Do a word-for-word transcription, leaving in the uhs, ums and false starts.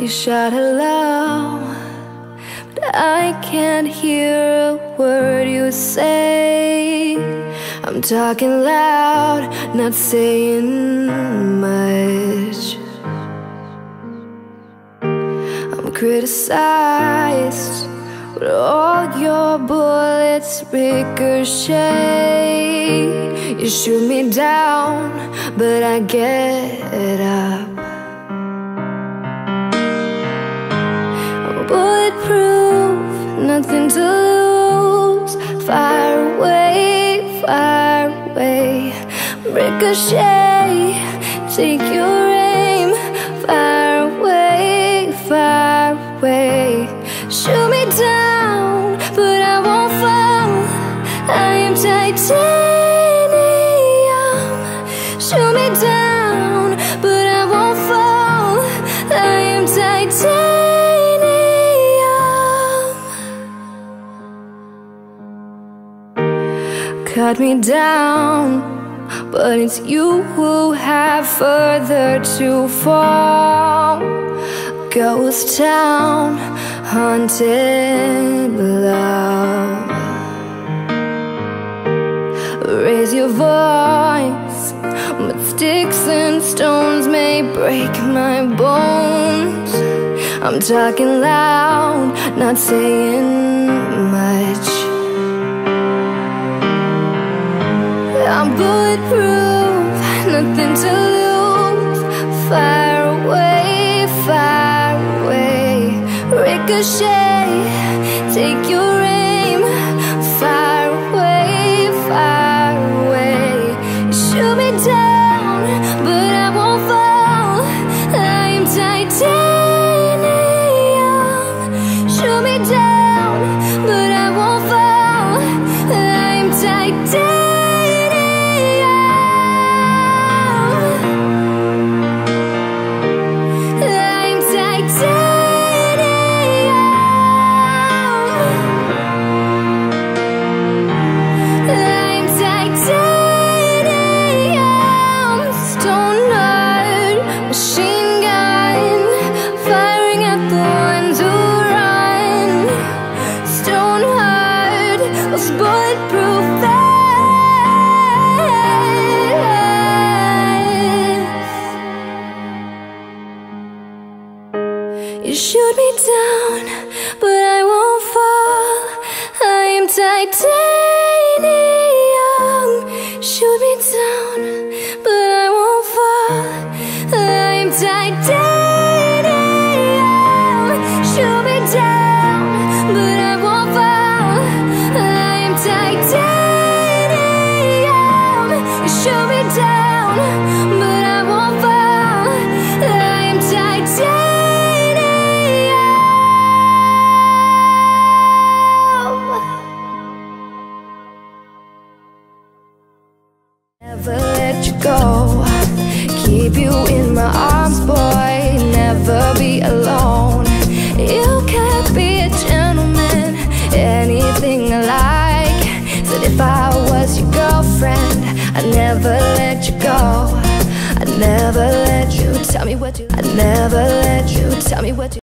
You shout hello, but I can't hear a word you say. I'm talking loud, not saying much. I'm criticized, but all your bullets ricochet. You shoot me down, but I get up. I'm bulletproof, nothing to lose. Fire away, fire away. Ricochet, take your aim. Fire away, fire away. Shoot me down, but I won't fall. I am titanium. Shoot me down, but I won't fall. I am titanium. Cut me down, but it's you who have further to fall. Ghost town, haunted love. Raise your voice, but sticks and stones may break my bones. I'm talking loud, not saying much. I'm bulletproof, nothing to lose. Fire away, fire away. Ricochet, take your aim. Fire away, fire away. Shoot me down, but I won't fall. I am titanium. Shoot me down, but I won't fall. I am titanium. You shoot me down, but I won't fall. I am titanium. Shoot me down, but I won't fall. I am titanium. Shoot me down, but I won't fall. I am titanium. Shoot me down, but I won't fall. I am titanium. Never let you go, keep you in my arms, boy, never be alone. You can't be a gentleman, anything I like. Said if I was your girlfriend, I'd never let you go. I'd never let you tell me what you I'd never let you tell me what you